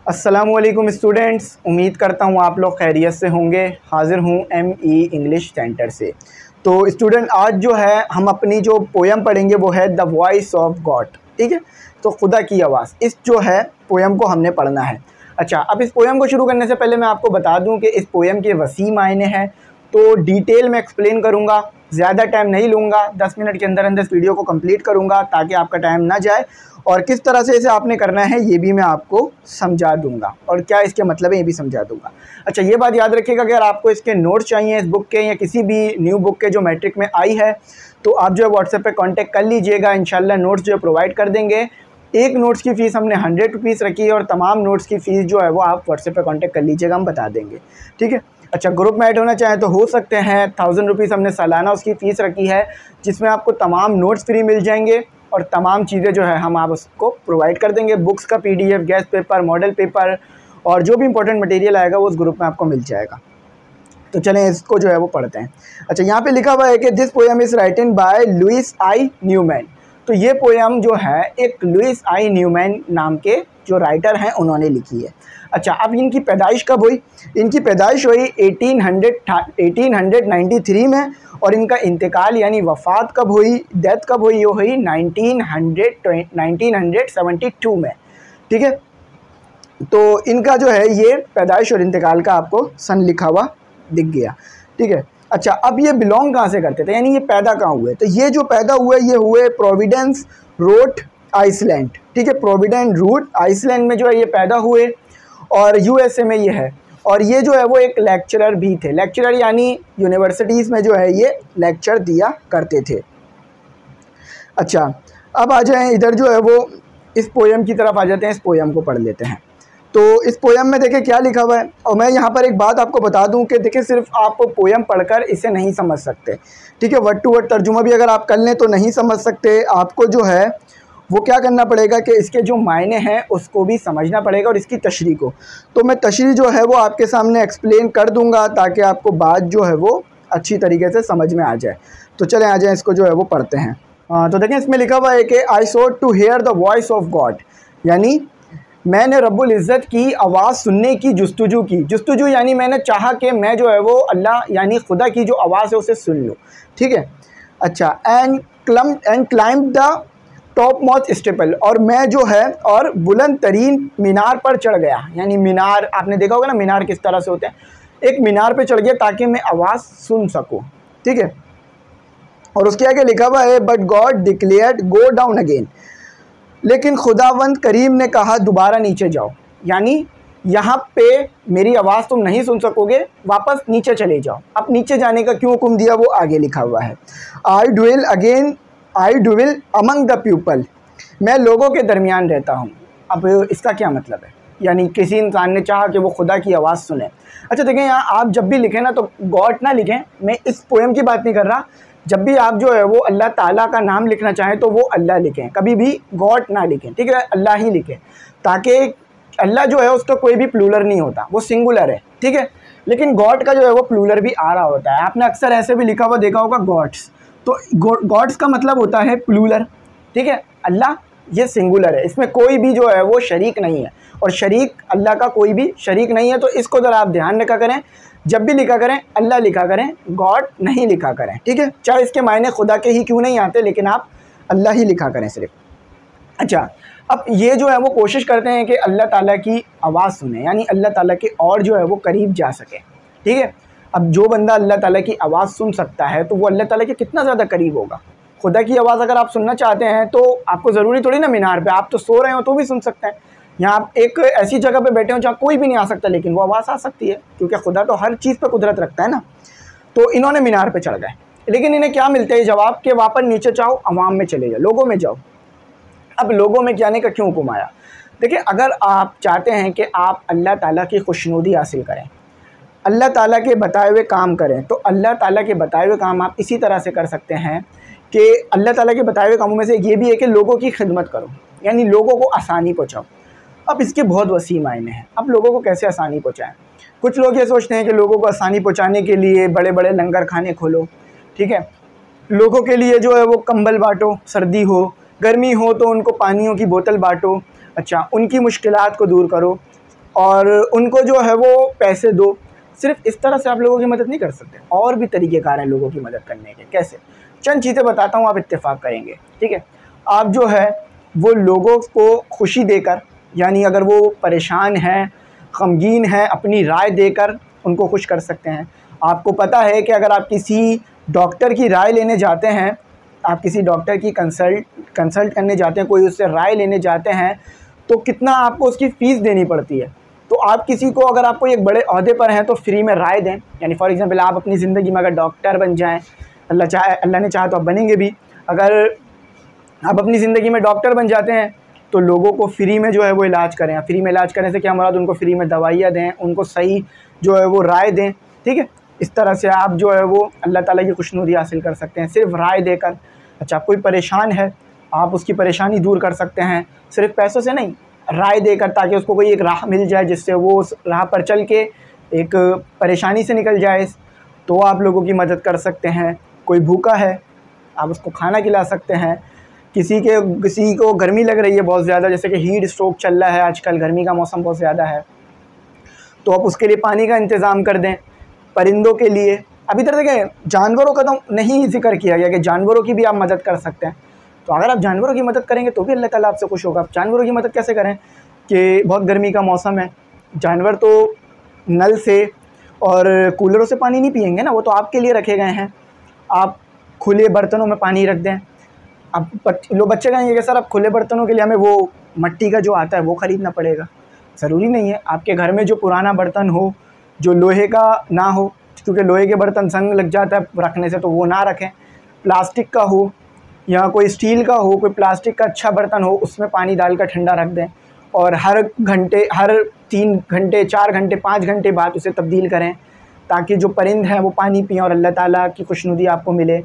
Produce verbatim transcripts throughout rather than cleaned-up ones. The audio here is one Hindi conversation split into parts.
अस्सलामुअलैकुम स्टूडेंट्स, उम्मीद करता हूँ आप लोग खैरियत से होंगे। हाज़िर हूँ एम ई इंग्लिश सेंटर से। तो स्टूडेंट, आज जो है हम अपनी जो पोयम पढ़ेंगे वो है द वॉइस ऑफ गॉड। ठीक है, तो खुदा की आवाज़, इस जो है पोयम को हमने पढ़ना है। अच्छा, अब इस पोयम को शुरू करने से पहले मैं आपको बता दूं कि इस पोयम के वसी मायने हैं, तो डिटेल में एक्सप्लेन करूंगा। ज़्यादा टाइम नहीं लूँगा, दस मिनट के अंदर अंदर इस वीडियो को कंप्लीट करूंगा ताकि आपका टाइम ना जाए, और किस तरह से इसे आपने करना है ये भी मैं आपको समझा दूंगा, और क्या इसके मतलब है ये भी समझा दूंगा। अच्छा, ये बात याद रखिएगा, अगर आपको इसके नोट्स चाहिए इस बुक के या किसी भी न्यू बुक के जो मैट्रिक में आई है, तो आप जो है व्हाट्सएप पे कांटेक्ट कर लीजिएगा। इंशाल्लाह नोट्स जो है प्रोवाइड कर देंगे। एक नोट्स की फ़ीस हमने हंड्रेड रुपीज़ रखी है, और तमाम नोट्स की फ़ीस जो है वो आप व्हाट्सएप पे कांटेक्ट कर लीजिएगा, हम बता देंगे। ठीक है। अच्छा, ग्रुप में ऐड होना चाहें तो हो सकते हैं। थाउजेंड रुपीज़ हमने सालाना उसकी फ़ीस रखी है, जिसमें आपको तमाम नोट्स फ्री मिल जाएंगे और तमाम चीज़ें जो है हम आप उसको प्रोवाइड कर देंगे। बुक्स का PDF, guess paper, model paper और जो भी इंपॉर्टेंट मटेरियल आएगा वो उस ग्रुप में आपको मिल जाएगा। तो चलें इसको जो है वो पढ़ते हैं। अच्छा, यहाँ पे लिखा हुआ है कि this poem is written by Louis I Newman. तो ये पोएम जो है एक लुइस आई न्यूमैन नाम के जो राइटर हैं उन्होंने लिखी है। अच्छा, अब इनकी पैदाइश कब हुई? इनकी पैदाइश हुई एटीन हंड्रेड नाइन्टी थ्री में, और इनका इंतकाल यानी वफ़ात कब हुई, डेथ कब हुई, वो हुई नाइनटीन सेवेंटी टू में। ठीक है, तो इनका जो है ये पैदाइश और इंतकाल का आपको सन लिखा हुआ दिख गया। ठीक है। अच्छा, अब ये बिलोंग कहाँ से करते थे, यानी ये पैदा कहाँ हुए? तो ये जो पैदा हुए ये हुए प्रोविडेंस, रोड, आइसलैंड। ठीक है, प्रोविडेंस, रोड, आइसलैंड में जो है ये पैदा हुए, और यूएसए में ये है। और ये जो है वो एक लेक्चरर भी थे। लेक्चरर यानी यूनिवर्सिटीज़ में जो है ये लेक्चर दिया करते थे। अच्छा, अब आ जाएं इधर जो है वो इस पोएम की तरफ आ जाते हैं। इस पोएम को पढ़ लेते हैं। तो इस पोएम में देखिए क्या लिखा हुआ है, और मैं यहाँ पर एक बात आपको बता दूं कि देखिए सिर्फ आप पोएम पढ़कर इसे नहीं समझ सकते। ठीक है, वर्ड टू वर्ड तर्जुमा भी अगर आप कर लें तो नहीं समझ सकते। आपको जो है वो क्या करना पड़ेगा कि इसके जो मायने हैं उसको भी समझना पड़ेगा, और इसकी तशरीह को। तो मैं तशरीह जो है वो आपके सामने एक्सप्लेन कर दूंगा ताकि आपको बात जो है वो अच्छी तरीके से समझ में आ जाए। तो चलें आ जाएँ, इसको जो है वो पढ़ते हैं। आ, तो देखें इसमें लिखा हुआ है कि I sought to hear the voice of God, यानी मैंने रब्बुल इज़्ज़त की आवाज़ सुनने की जुस्तुजू की। जुस्तुजू यानी मैंने चाहा कि मैं जो है वो अल्लाह यानी खुदा की जो आवाज़ है उसे सुन लूँ। ठीक है। अच्छा, and climb and climb the topmost steeple, और मैं जो है और बुलंद तरीन मीनार पर चढ़ गया। यानी मीनार आपने देखा होगा ना, मीनार किस तरह से होते हैं। एक मीनार पे चढ़ गया ताकि मैं आवाज़ सुन सकूँ। ठीक है, और उसके आगे लिखा हुआ है but God declared go down again, लेकिन खुदावंद करीम ने कहा दोबारा नीचे जाओ। यानी यहाँ पे मेरी आवाज़ तुम नहीं सुन सकोगे, वापस नीचे चले जाओ। अब नीचे जाने का क्यों हुक्म दिया वो आगे लिखा हुआ है। I dwell again I dwell among the people, मैं लोगों के दरमियान रहता हूँ। अब इसका क्या मतलब है? यानी किसी इंसान ने चाहा कि वो खुदा की आवाज़ सुने। अच्छा देखें, यहाँ आप जब भी लिखें ना तो गॉड ना लिखें, मैं इस पोएम की बात नहीं कर रहा। जब भी आप जो है वो अल्लाह ताला का नाम लिखना चाहें तो वो अल्लाह लिखें, कभी भी गॉड ना लिखें। ठीक है, अल्लाह ही लिखें, ताकि अल्लाह जो है उसका कोई भी प्लूरल नहीं होता, वो सिंगुलर है। ठीक है, लेकिन गॉड का जो है वो प्लूरल भी आ रहा होता है। आपने अक्सर ऐसे भी लिखा हुआ देखा होगा गॉड्स, तो गॉड्स का मतलब होता है प्लूरल। ठीक है, अल्लाह ये सिंगुलर है, इसमें कोई भी जो है वो शरीक नहीं है, और शरीक अल्लाह का कोई भी शरीक नहीं है। तो इसको ज़रा आप ध्यान रखा करें, जब भी लिखा करें अल्लाह लिखा करें, गॉड नहीं लिखा करें। ठीक है, चाहे इसके मायने खुदा के ही क्यों नहीं आते, लेकिन आप अल्लाह ही लिखा करें सिर्फ। अच्छा, अब ये जो है वो कोशिश करते हैं कि अल्लाह ताला की आवाज़ सुने, यानी अल्लाह ताला के और जो है वो करीब जा सके। ठीक है, अब जो बंदा अल्लाह ताला की आवाज़ सुन सकता है तो वो अल्लाह ताला के कितना ज़्यादा करीब होगा। खुदा की आवाज़ अगर आप सुनना चाहते हैं तो आपको ज़रूरी थोड़ी ना मीनार पे, आप तो सो रहे हो तो भी सुन सकते हैं। यहाँ आप एक ऐसी जगह पे बैठे हो जहाँ कोई भी नहीं आ सकता, लेकिन वो आवाज़ आ सकती है, क्योंकि खुदा तो हर चीज़ पे कुदरत रखता है ना। तो इन्होंने मीनार पे चढ़ गए, लेकिन इन्हें क्या मिलता है जवाब के वापस नीचे जाओ, अवाम में चले जाओ, लोगों में जाओ। अब लोगों में जाने का क्यों हुक्म आया? देखिए, अगर आप चाहते हैं कि आप अल्लाह ताला की खुशनुदी हासिल करें, अल्लाह ताला के बताए हुए काम करें, तो अल्लाह ताला के बताए हुए काम आप इसी तरह से कर सकते हैं कि अल्लाह ताला के बताए हुए कामों में से ये भी है कि लोगों की खिदमत करो, यानी लोगों को आसानी पहुँचाओ। अब इसके बहुत वसी मायने हैं। अब लोगों को कैसे आसानी पहुँचाएँ? कुछ लोग ये सोचते हैं कि लोगों को आसानी पहुँचाने के लिए बड़े बड़े लंगर खाने खोलो। ठीक है, लोगों के लिए जो है वो कंबल बाँटो, सर्दी हो गर्मी हो तो उनको पानियों की बोतल बाँटो। अच्छा, उनकी मुश्किलात को दूर करो। और उनको जो है वो पैसे दो। सिर्फ इस तरह से आप लोगों की मदद नहीं कर सकते, और भी तरीक़ेकार हैं लोगों की मदद करने के। कैसे? चंद चीज़ें बताता हूँ, आप इत्तेफाक करेंगे। ठीक है, आप जो है वो लोगों को खुशी देकर, यानी अगर वो परेशान हैं, गमगीन हैं, अपनी राय देकर उनको खुश कर सकते हैं। आपको पता है कि अगर आप किसी डॉक्टर की राय लेने जाते हैं, आप किसी डॉक्टर की कंसल्ट कंसल्ट करने जाते हैं, कोई उससे राय लेने जाते हैं, तो कितना आपको उसकी फ़ीस देनी पड़ती है। तो आप किसी को, अगर आप कोई एक बड़े ओहदे पर हैं, तो फ्री में राय दें। यानी फॉर एग्ज़ाम्पल आप अपनी ज़िंदगी में अगर डॉक्टर बन जाएँ, अल्लाह चाहे, अल्लाह ने चाहा तो आप बनेंगे भी, अगर आप अपनी ज़िंदगी में डॉक्टर बन जाते हैं तो लोगों को फ्री में जो है वो इलाज करें। फ्री में इलाज करने से क्या मुराद, उनको फ्री में दवाइयाँ दें, उनको सही जो है वो राय दें। ठीक है, इस तरह से आप जो है वो अल्लाह ताला की खुशनुदी हासिल कर सकते हैं, सिर्फ राय देकर। अच्छा, कोई परेशान है, आप उसकी परेशानी दूर कर सकते हैं, सिर्फ पैसों से नहीं, राय देकर, ताकि उसको कोई एक राह मिल जाए जिससे वो उस राह पर चल के एक परेशानी से निकल जाए, तो आप लोगों की मदद कर सकते हैं। कोई भूखा है, आप उसको खाना खिला सकते हैं। किसी के किसी को गर्मी लग रही है बहुत ज़्यादा, जैसे कि हीट स्ट्रोक चल रहा है आजकल, गर्मी का मौसम बहुत ज़्यादा है, तो आप उसके लिए पानी का इंतज़ाम कर दें। परिंदों के लिए, अभी तक देखें जानवरों का तो नहीं जिक्र किया गया कि जानवरों की भी आप मदद कर सकते हैं। तो अगर आप जानवरों की मदद करेंगे तो भी अल्लाह ताला आपसे खुश होगा। आप जानवरों की मदद कैसे करें कि बहुत गर्मी का मौसम है, जानवर तो नल से और कूलरों से पानी नहीं पिएंगे ना, वो तो आपके लिए रखे गए हैं। आप खुले बर्तनों में पानी रख दें। अब लोग बच्चे कहेंगे कि सर अब खुले बर्तनों के लिए हमें वो मिट्टी का जो आता है वो ख़रीदना पड़ेगा। ज़रूरी नहीं है, आपके घर में जो पुराना बर्तन हो, जो लोहे का ना हो, क्योंकि लोहे के बर्तन जंग लग जाता है रखने से, तो वो ना रखें। प्लास्टिक का हो या कोई स्टील का हो, कोई प्लास्टिक का अच्छा बर्तन हो, उसमें पानी डालकर ठंडा रख दें, और हर घंटे, हर तीन घंटे, चार घंटे, पाँच घंटे बाद उसे तब्दील करें, ताकि जो परिंद हैं वो पानी पिएँ और अल्लाह ताला की खुशनुदी आपको मिले।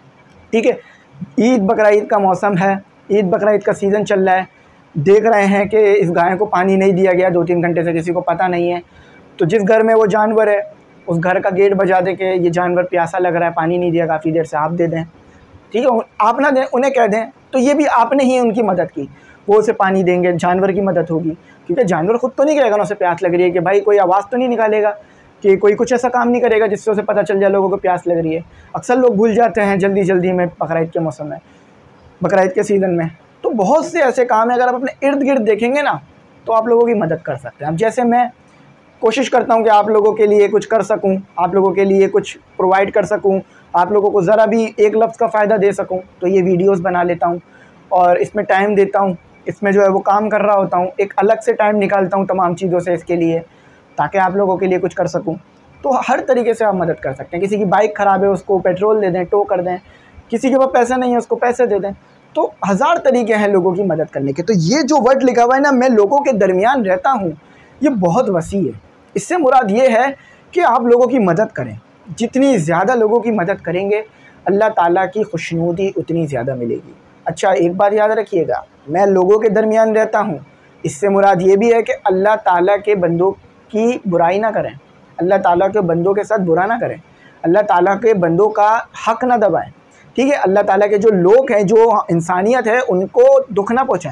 ठीक है, ईद बकरा ईद का मौसम है, ईद बकरा ईद का सीज़न चल रहा है, देख रहे हैं कि इस गाय को पानी नहीं दिया गया दो तीन घंटे से, किसी को पता नहीं है, तो जिस घर में वो जानवर है उस घर का गेट बजा दे कि ये जानवर प्यासा लग रहा है, पानी नहीं दिया काफ़ी देर से, आप दे दें। ठीक है, आप ना दें, उन्हें कह दें, तो ये भी आपने ही उनकी मदद की, वो उसे पानी देंगे, जानवर की मदद होगी। क्योंकि जानवर ख़ुद तो नहीं कहेगा ना उसे प्यास लग रही है, कि भाई कोई आवाज़ तो नहीं निकालेगा, कि कोई कुछ ऐसा काम नहीं करेगा जिससे उसे पता चल जाए लोगों को प्यास लग रही है। अक्सर लोग भूल जाते हैं जल्दी जल्दी में बकरा ईद के मौसम में, बकरा ईद के सीज़न में। तो बहुत से ऐसे काम है, अगर आप अपने इर्द गिर्द देखेंगे ना तो आप लोगों की मदद कर सकते हैं। अब जैसे मैं कोशिश करता हूँ कि आप लोगों के लिए कुछ कर सकूँ, आप लोगों के लिए कुछ प्रोवाइड कर सकूँ, आप लोगों को ज़रा भी एक लफ्ज़ का फ़ायदा दे सकूँ, तो ये वीडियोस बना लेता हूँ और इसमें टाइम देता हूँ, इसमें जो है वो काम कर रहा होता हूँ, एक अलग से टाइम निकालता हूँ तमाम चीज़ों से इसके लिए, ताकि आप लोगों के लिए कुछ कर सकूँ। तो हर तरीके से आप मदद कर सकते हैं। किसी की बाइक ख़राब है, उसको पेट्रोल दे दें, टो कर दें, किसी के पास पैसे नहीं है उसको पैसे दे दें। तो हज़ार तरीके हैं लोगों की मदद करने के। तो ये जो वर्ड लिखा हुआ है ना, मैं लोगों के दरमियान रहता हूँ, ये बहुत वसी है। इससे मुराद ये है कि आप लोगों की मदद करें, जितनी ज़्यादा लोगों की मदद करेंगे अल्लाह ताला की खुशनुदी उतनी ज़्यादा मिलेगी। अच्छा, एक बात याद रखिएगा, मैं लोगों के दरमियान रहता हूँ, इससे मुराद ये भी है कि अल्लाह ताला के बंदों की बुराई ना करें, अल्लाह ताला के बंदों के साथ बुरा ना करें, अल्लाह ताला के बंदों का हक़ ना दबाएं। ठीक है, अल्लाह ताला के जो लोग हैं, जो इंसानियत है, उनको दुख ना पहुँचाएँ,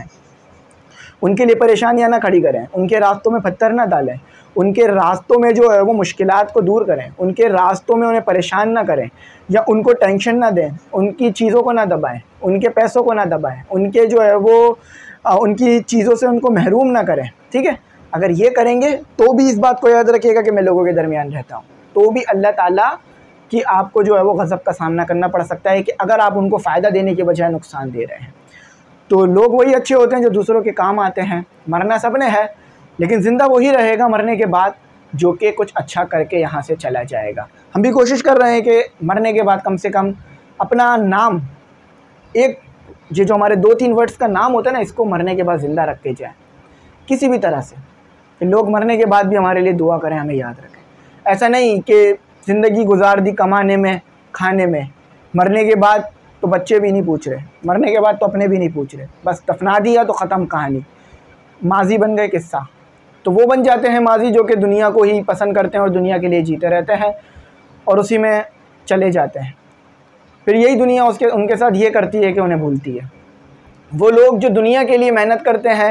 उनके लिए परेशानियाँ ना खड़ी करें, उनके रास्तों में पत्थर ना डालें, उनके रास्तों में जो है वो मुश्किलात को दूर करें, उनके रास्तों में उन्हें परेशान ना करें या उनको टेंशन ना दें, उनकी चीज़ों को ना दबाएं, उनके पैसों को ना दबाएं, उनके जो है वो आ, उनकी चीज़ों से उनको महरूम ना करें। ठीक है, अगर ये करेंगे तो भी इस बात को याद रखिएगा कि मैं लोगों के दरमियान रहता हूँ, तो भी अल्लाह ताला कि आपको जो है वो गज़ब का सामना करना पड़ सकता है कि अगर आप उनको फ़ायदा देने के बजाय नुकसान दे रहे हैं। तो लोग वही अच्छे होते हैं जो दूसरों के काम आते हैं। मरना सबने है, लेकिन ज़िंदा वही रहेगा मरने के बाद जो कि कुछ अच्छा करके यहाँ से चला जाएगा। हम भी कोशिश कर रहे हैं कि मरने के बाद कम से कम अपना नाम, एक ये जो हमारे दो तीन वर्ड्स का नाम होता है ना, इसको मरने के बाद ज़िंदा रख के जाए किसी भी तरह से, कि लोग मरने के बाद भी हमारे लिए दुआ करें, हमें याद रखें। ऐसा नहीं कि ज़िंदगी गुजार दी कमाने में, खाने में, मरने के बाद तो बच्चे भी नहीं पूछ रहे, मरने के बाद तो अपने भी नहीं पूछ रहे, बस दफना दिया तो ख़त्म कहानी, माजी बन गए किस्सा। तो वो बन जाते हैं माजी जो कि दुनिया को ही पसंद करते हैं और दुनिया के लिए जीते रहते हैं और उसी में चले जाते हैं। फिर यही दुनिया उसके उनके साथ ये करती है कि उन्हें भूलती है। वो लोग जो दुनिया के लिए मेहनत करते हैं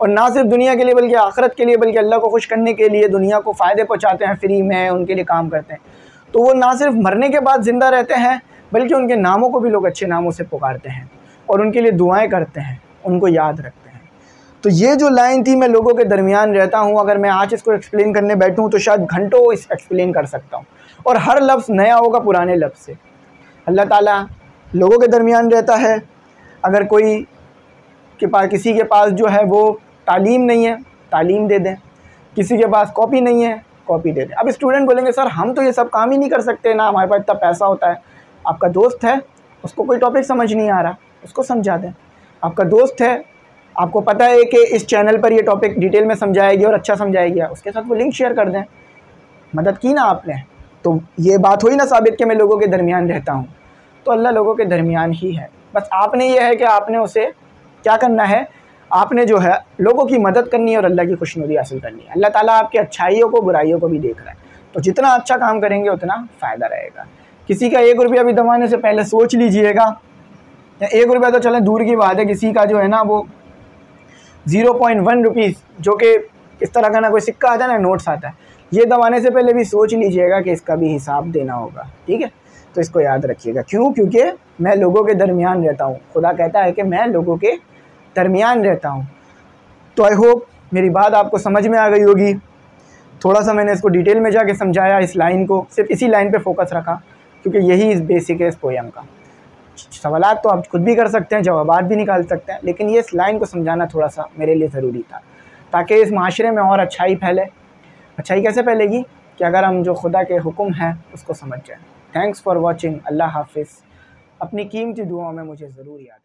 और ना सिर्फ दुनिया के लिए बल्कि आखिरत के लिए, बल्कि अल्लाह को खुश करने के लिए दुनिया को फ़ायदे पहुँचाते हैं, फ्री में उनके लिए काम करते हैं। तो वो ना सिर्फ मरने के बाद ज़िंदा रहते हैं बल्कि उनके नामों को भी लोग अच्छे नामों से पुकारते हैं और उनके लिए दुआएं करते हैं, उनको याद रखते हैं। तो ये जो लाइन थी, मैं लोगों के दरमियान रहता हूँ, अगर मैं आज इसको एक्सप्लेन करने बैठूँ तो शायद घंटों इस एक्सप्लेन कर सकता हूँ, और हर लफ्ज़ नया होगा पुराने लफ्ज़ से। अल्लाह ताला लोगों के दरमियान रहता है। अगर कोई के पास किसी के पास जो है वो तालीम नहीं है, तालीम दे दें। किसी के पास कॉपी नहीं है, कॉपी दे दें। अब स्टूडेंट बोलेंगे सर हम तो ये सब काम ही नहीं कर सकते ना, हमारे पास इतना पैसा होता है। आपका दोस्त है, उसको कोई टॉपिक समझ नहीं आ रहा, उसको समझा दें। आपका दोस्त है, आपको पता है कि इस चैनल पर ये टॉपिक डिटेल में समझाएगी और अच्छा समझाएगी, उसके साथ वो लिंक शेयर कर दें। मदद की ना आपने, तो ये बात हुई ना साबित कि मैं लोगों के दरमियान रहता हूँ। तो अल्लाह लोगों के दरमियान ही है। बस आपने ये है कि आपने उसे क्या करना है, आपने जो है लोगों की मदद करनी है और अल्लाह की खुशनुदी हासिल करनी है। अल्लाह ताला आपकी अच्छाइयों को, बुराइयों को भी देख रहा है, तो जितना अच्छा काम करेंगे उतना फ़ायदा रहेगा। किसी का एक रुपया भी दबाने से पहले सोच लीजिएगा, या एक रुपया तो चलें दूर की बात है, किसी का जो है ना वो ज़ीरो पॉइंट वन रुपीज़, जो कि इस तरह का ना कोई सिक्का आता है ना, नोट्स आता है, ये दबाने से पहले भी सोच लीजिएगा कि इसका भी हिसाब देना होगा। ठीक है, तो इसको याद रखिएगा। क्यों? क्योंकि मैं लोगों के दरमियान रहता हूँ। खुदा कहता है कि मैं लोगों के दरमियान रहता हूँ। तो आई होप मेरी बात आपको समझ में आ गई होगी। थोड़ा सा मैंने इसको डिटेल में जाके समझाया, इस लाइन को सिर्फ इसी लाइन पे फोकस रखा, क्योंकि यही इस बेसिक है इस पोएम का। सवालात तो आप खुद भी कर सकते हैं, जवाबात भी निकाल सकते हैं, लेकिन ये इस लाइन को समझाना थोड़ा सा मेरे लिए ज़रूरी था, ताकि इस माशरे में और अच्छाई फैले। अच्छाई कैसे फैलेगी? कि अगर हम जो खुदा के हुक्म हैं उसको समझ जाएँ। Thanks for watching. अल्लाह हाफिज़। अपनी कीमती दुआओं में मुझे ज़रूर याद